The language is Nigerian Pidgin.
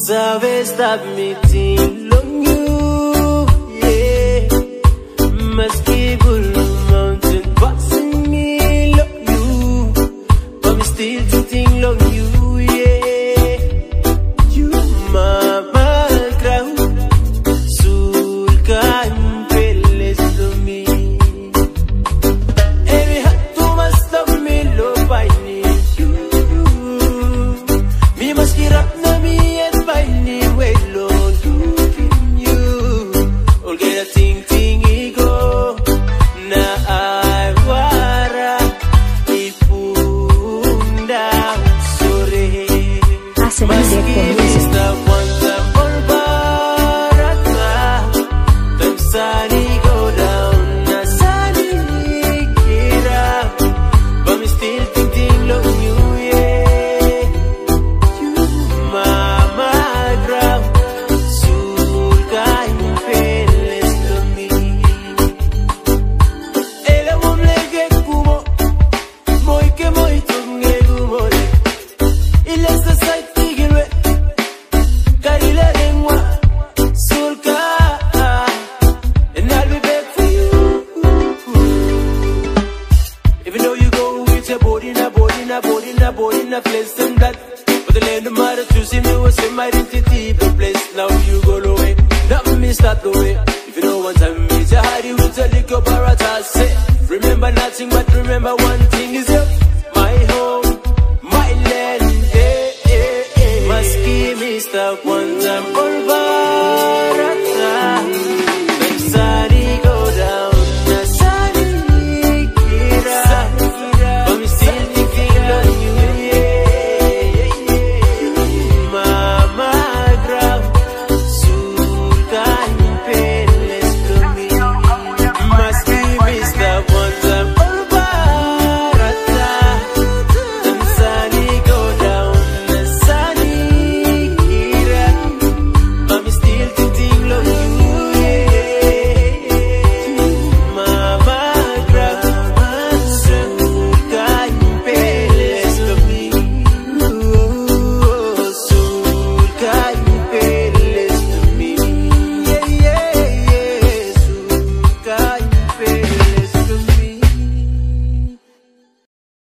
Sabes stop meeting long you, yeah. Maski Blue Mountain passing me long you, but me still sitting long you, yeah. You mama crown, sulka impeles to me. Every hat to must stop me low by you. Me must get up na me. Body in a place and that, but the land of mother to see me was in my identity, the place now you go away. Nothing me start the way. If you know one time me to hide you with a liquor barata say. Remember nothing but remember one thing is you, my home, my land, eh, eh, eh. Maski me stop one time for barata.